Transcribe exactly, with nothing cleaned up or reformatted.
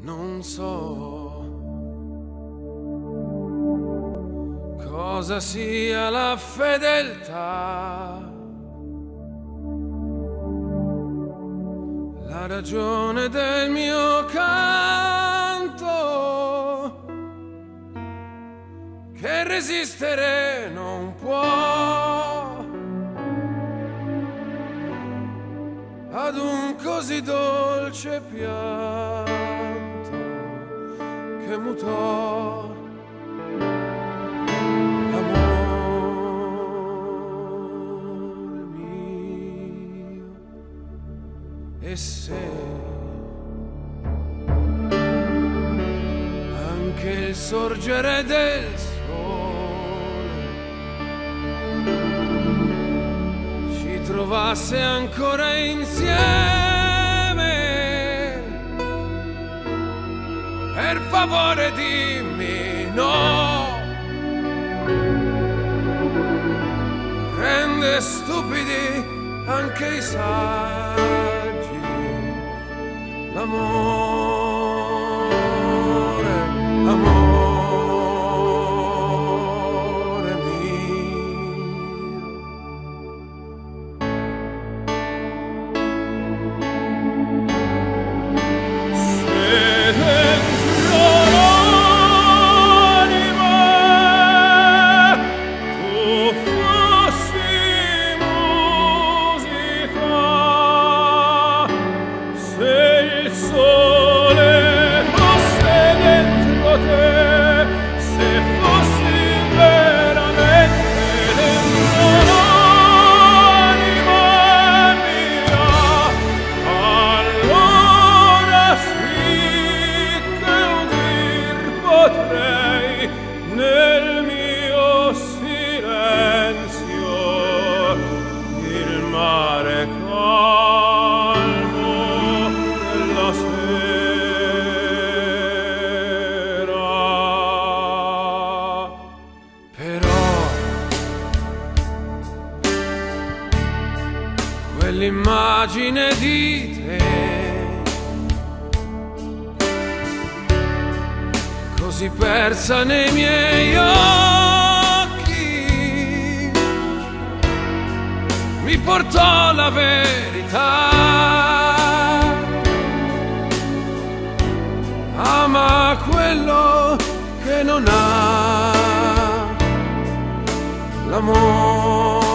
non so cosa sia la fedeltà, la ragione del mio canto, che resistere non può ad un così dolce pianto che mutò l'amore mio. E se anche il sorgere del sole ci trovasse ancora insieme, per favore dimmi no. Rende stupidi anche i saggi l'amore, amore mio. Se dentro l'anima tu fossi musica, se il sole fosse dentro te, se fossi veramente dentro l'anima mia, allora sì che udir potrei nel mio silenzio il mare calmo della sera. Però quell'immagine di te così persa nei miei occhi mi portò la verità. Ama quello che non ha l'amore.